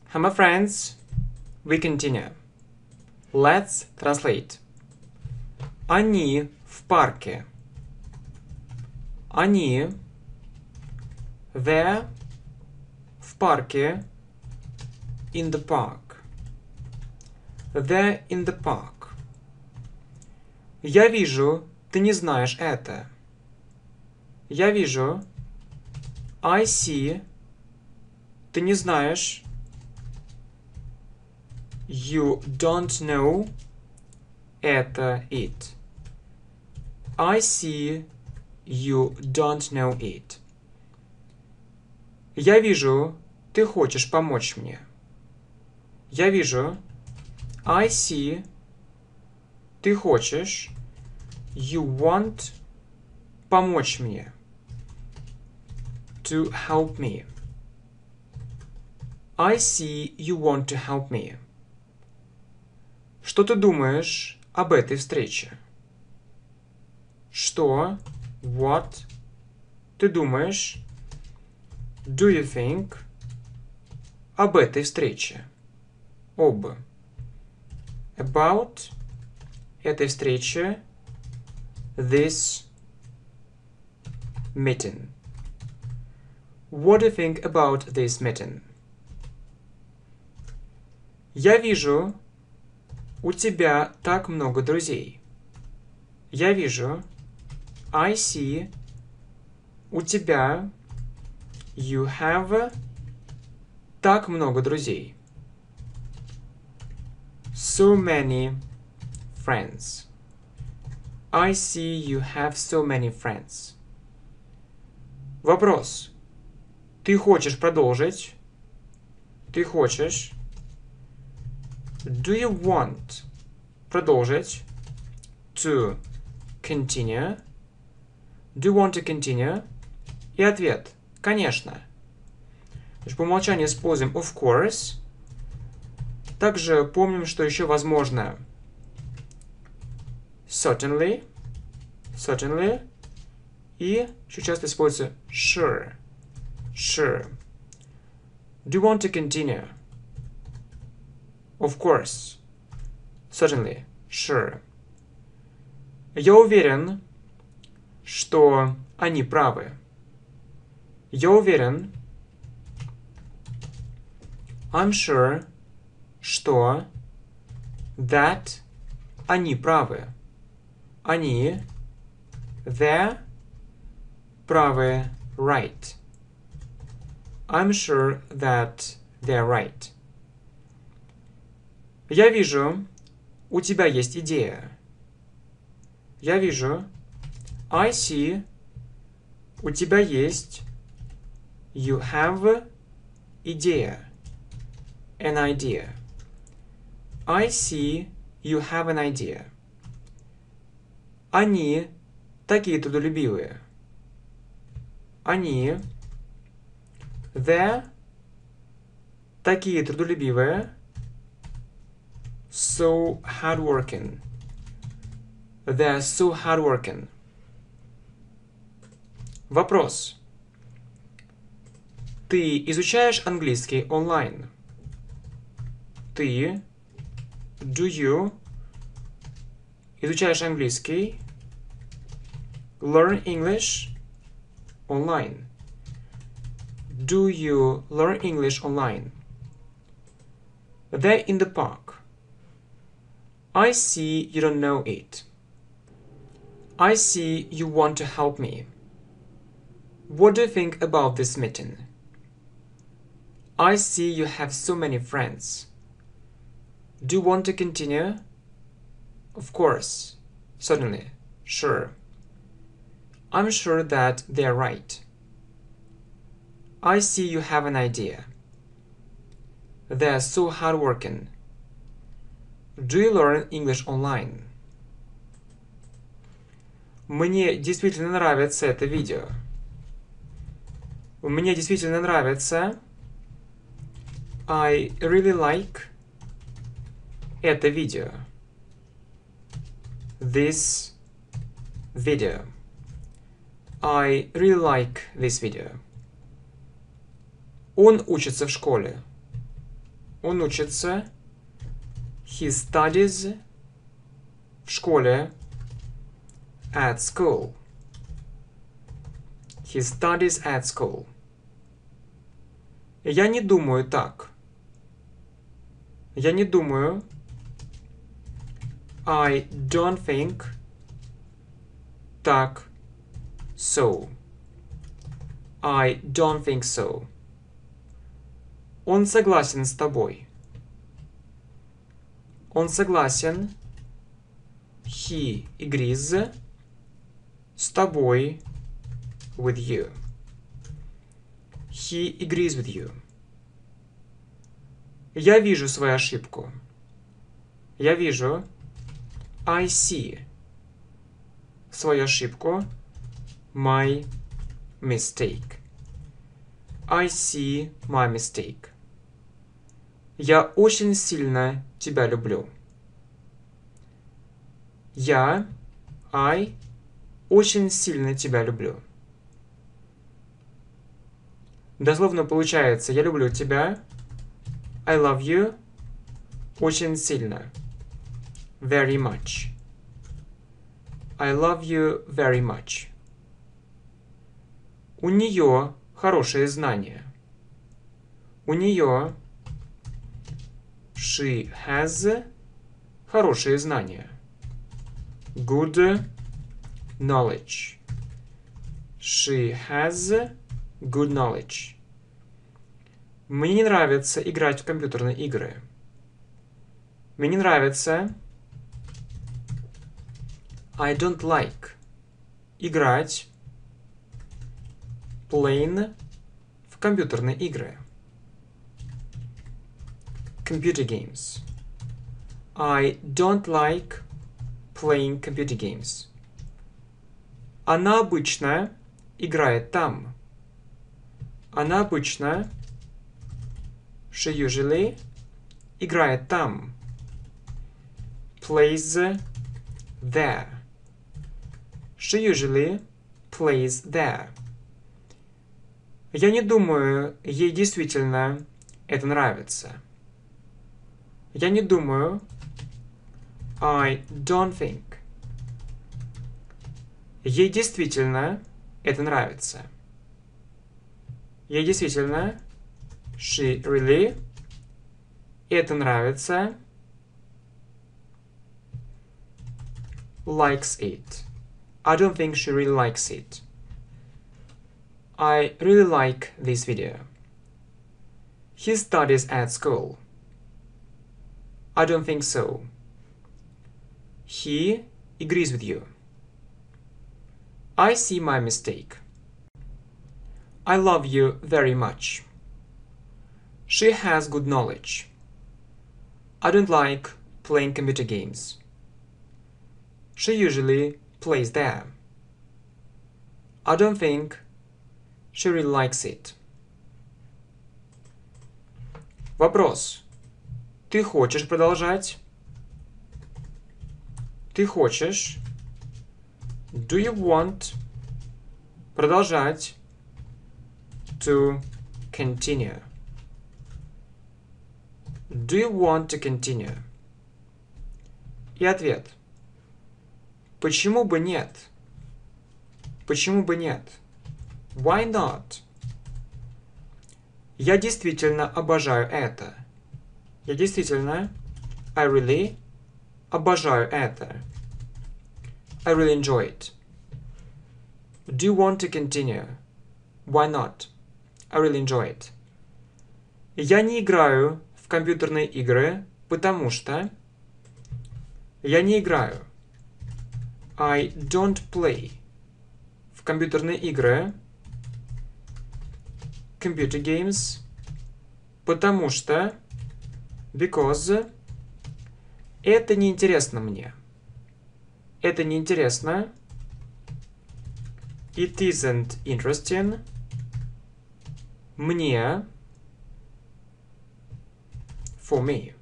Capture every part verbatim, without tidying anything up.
Hi, my friends. We continue. Let's translate. Они в парке. Они there в парке in the park. They're in the park. Я вижу, ты не знаешь это. Я вижу. I see. Ты не знаешь. You don't know. Это it. I see. You don't know it. Я вижу, ты хочешь помочь мне. Я вижу. I see. Ты хочешь. You want. Помочь мне. To help me. I see you want to help me. Что ты думаешь об этой встрече? Что? What? Ты думаешь? Do you think? Об этой встрече. Об. About. Этой встрече. This meeting. What do you think about this meeting? Я вижу, у тебя так много друзей. Я вижу. I see. У тебя. You have. Так много друзей. So many friends. I see you have so many friends. Вопрос. Ты хочешь продолжить? Ты хочешь? Do you want? Продолжить. To continue. Do you want to continue? И ответ. Конечно. Значит, по умолчанию используем of course. Также помним, что еще возможно certainly. Certainly. И еще часто используется sure. Sure. Do you want to continue? Of course. Certainly. Sure. Я уверен, что они правы. Я уверен. I'm sure, что that они правы. Они they're правы right. I'm sure that they're right. Я вижу, у тебя есть идея. Я вижу. I see. У тебя есть. You have. Идея. An idea. I see. You have an idea. Они такие трудолюбивые. Они. They're. Такие трудолюбивые. So hardworking. They're so hardworking. Вопрос. Ты изучаешь английский онлайн? Ты. Do you. Изучаешь английский. Learn English. Online. Do you learn English online? They're in the park. I see you don't know it. I see you want to help me. What do you think about this meeting? I see you have so many friends. Do you want to continue? Of course. Certainly. Sure. I'm sure that they're right. I see you have an idea. They're so hardworking. Do you learn English online? Мне действительно нравится это видео. Мне действительно нравится. I really like это видео. This video. I really like this video. Он учится в школе. Он учится. He studies в школе. At school. He studies at school. Я не думаю так. Я не думаю. I don't think. Так. So. I don't think so. Он согласен с тобой. Он согласен. He agrees. С тобой. With you. He agrees with you. Я вижу свою ошибку. Я вижу. I see. Свою ошибку. My mistake. I see my mistake. Я очень сильно тебя люблю. Я, I, очень сильно тебя люблю. Дословно получается «Я люблю тебя». I love you. Очень сильно. Very much. I love you very much. У нее хорошие знания. У нее she has хорошие знания. Good knowledge. She has good knowledge. Мне не нравится играть в компьютерные игры. Мне не нравится. I don't like. Играть. Playing в компьютерные игры. Computer games. I don't like playing computer games. Она обычно играет там. Она обычно she usually играет там. Plays there. She usually plays there. Я не думаю, ей действительно это нравится. Я не думаю. I don't think. Ей действительно это нравится. Ей действительно. She really. Это нравится. Likes it. I don't think she really likes it. I really like this video. He studies at school. I don't think so. He agrees with you. I see my mistake. I love you very much. She has good knowledge. I don't like playing computer games. She usually plays there. I don't think she really likes it. Вопрос. Ты хочешь продолжать? Ты хочешь? Do you want продолжать? To continue. Do you want to continue? И ответ. Почему бы нет? Почему бы нет? Why not? Я действительно обожаю это. Я действительно, I really, обожаю это. I really enjoy it. Do you want to continue? Why not? I really enjoy it. Я не играю в компьютерные игры, потому что... Я не играю. I don't play в компьютерные игры. Computer games. Потому что... Because. Это неинтересно мне. Это неинтересно. It isn't interesting. Мне. For me.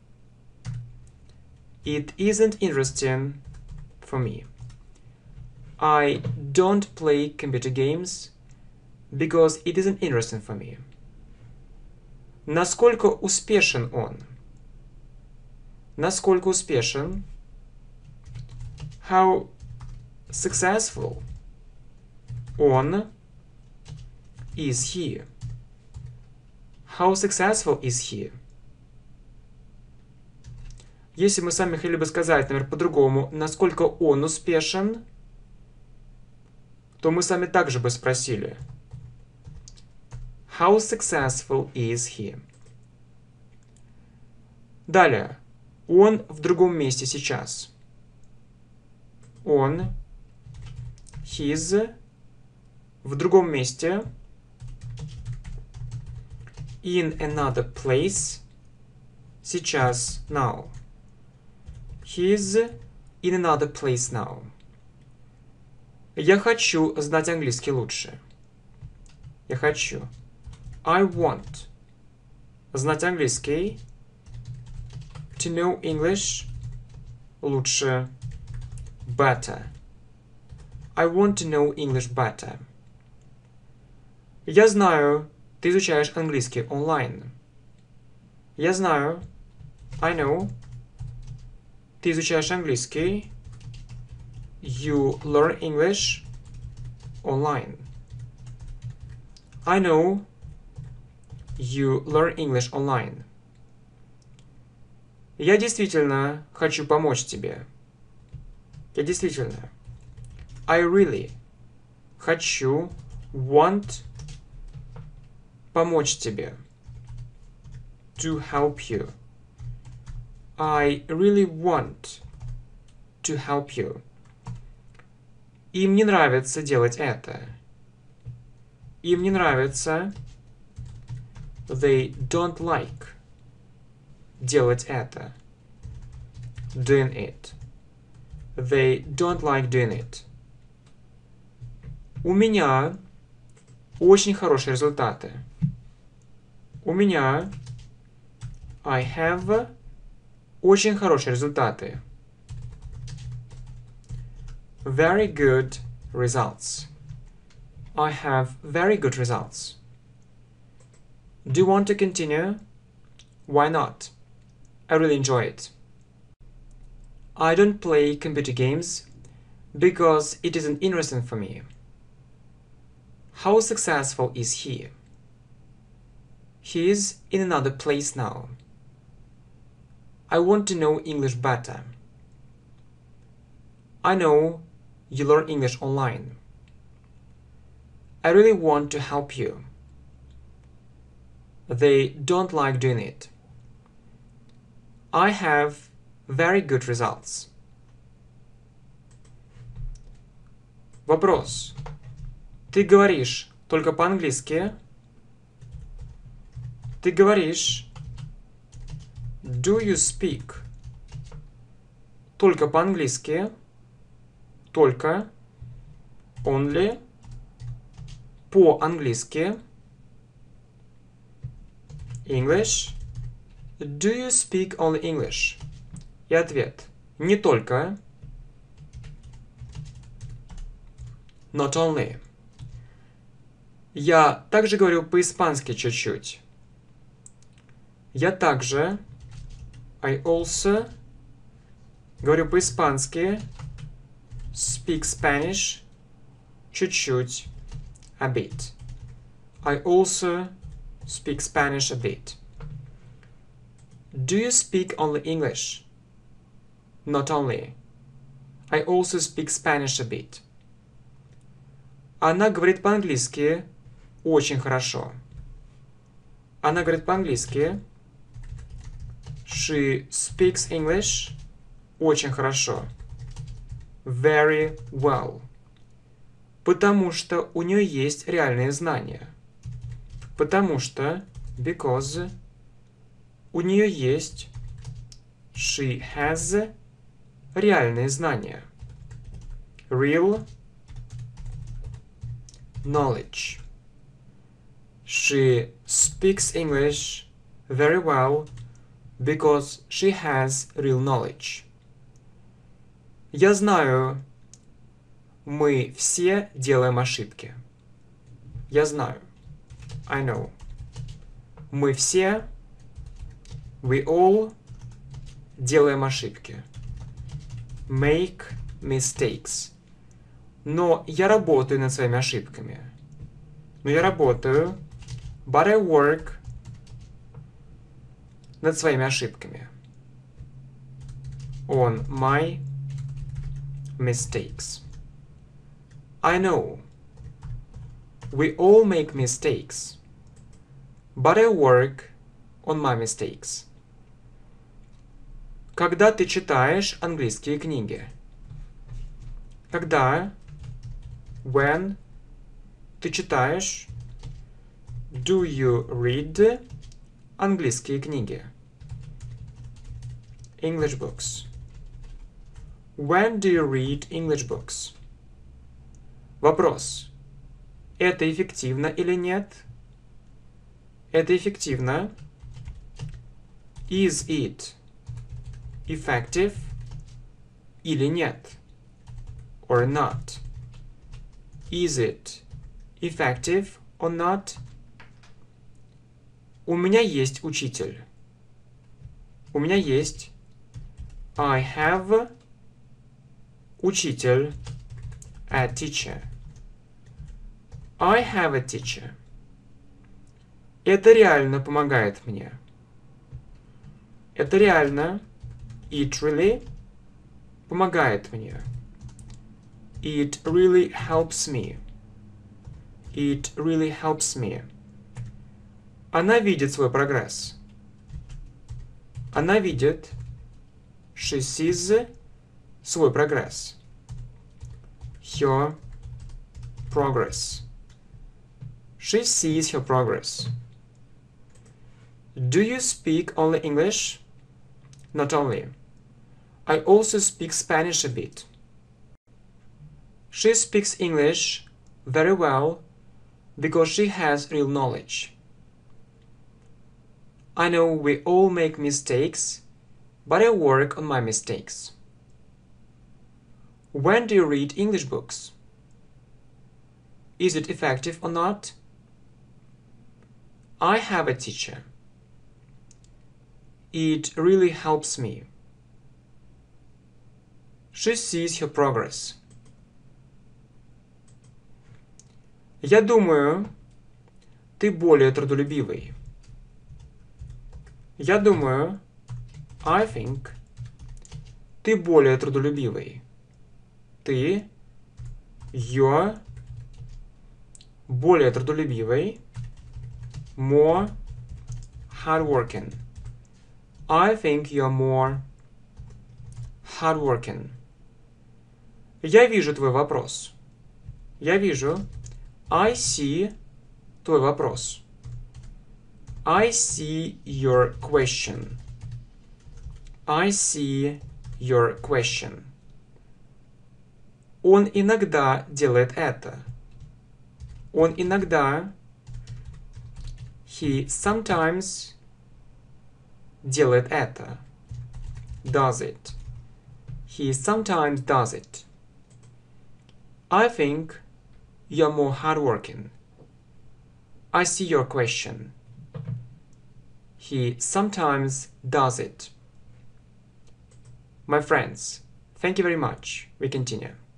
It isn't interesting for me. I don't play computer games because it isn't interesting for me. Насколько успешен он? Насколько успешен? How successful он is he? How successful is he? Если мы сами хотели бы сказать, например, по-другому, насколько он успешен, то мы сами также бы спросили. How successful is he? Далее. Он в другом месте сейчас. Он, his, в другом месте. In another place. Сейчас, now. He's in another place now. Я хочу знать английский лучше. Я хочу. I want. Знать английский. To know English. Лучше. Better. I want to know English better. Я знаю, ты изучаешь английский онлайн. Я знаю. I know. Ты изучаешь английский. You learn English online. I know. You learn English online. Я действительно хочу помочь тебе. Я действительно. I really. Хочу. Want. Помочь тебе. To help you. I really want to help you. Им не нравится делать это. Им не нравится. They don't like. Делать это. Doing it. They don't like doing it. У меня очень хорошие результаты. У меня I have очень хорошие результаты. Very good results. I have very good results. Do you want to continue? Why not? I really enjoy it. I don't play computer games because it isn't interesting for me. How successful is he? He is in another place now. I want to know English better. I know you learn English online. I really want to help you. They don't like doing it. I have very good results. Вопрос. Ты говоришь только по-английски? Ты говоришь Do you speak только по-английски? Только Only по-английски English. Do you speak only English? И ответ. Не только. Not only. Я также говорю по-испански чуть-чуть. Я также I also говорю по-испански speak Spanish чуть-чуть a bit. I also speak Spanish a bit. Do you speak only English? Not only. I also speak Spanish a bit. Она говорит по-английски очень хорошо. Она говорит по-английски. She speaks English очень хорошо. Very well. Потому что у нее есть реальные знания. Потому что, because, у нее есть, she has, реальные знания. Real knowledge. She speaks English very well because she has real knowledge. Я знаю, мы все делаем ошибки. Я знаю. I know. Мы все, we all, делаем ошибки. Make mistakes. Но я работаю над своими ошибками. Но я работаю, but I work, над своими ошибками. On my mistakes. I know. We all make mistakes. But I work on my mistakes. Когда ты читаешь английские книги? Когда? When? Ты читаешь? Do you read английские книги? English books. When do you read English books? Вопрос. Это эффективно или нет? Это эффективно. Is it effective или нет? Or not? Is it effective or not? У меня есть учитель. У меня есть. I have учитель. A teacher. I have a teacher. Это реально помогает мне. Это реально. It really помогает мне. It really helps me. It really helps me. Она видит свой прогресс. Она видит. She sees свой прогресс. Her progress. She sees her progress. Do you speak only English? Not only. I also speak Spanish a bit. She speaks English very well because she has real knowledge. I know we all make mistakes, but I work on my mistakes. When do you read English books? Is it effective or not? I have a teacher. It really helps me. She sees her progress. Я думаю, ты более трудолюбивый. Я думаю, I think, ты более трудолюбивый. Ты, you're, более трудолюбивый. More hardworking. I think you're more hardworking. Я вижу твой вопрос. Я вижу. I see твой вопрос. I see your question. I see your question. Он иногда делает это. Он иногда. He sometimes делает это. Does it. He sometimes does it. I think you're more hardworking. I see your question. He sometimes does it. My friends, thank you very much. We continue.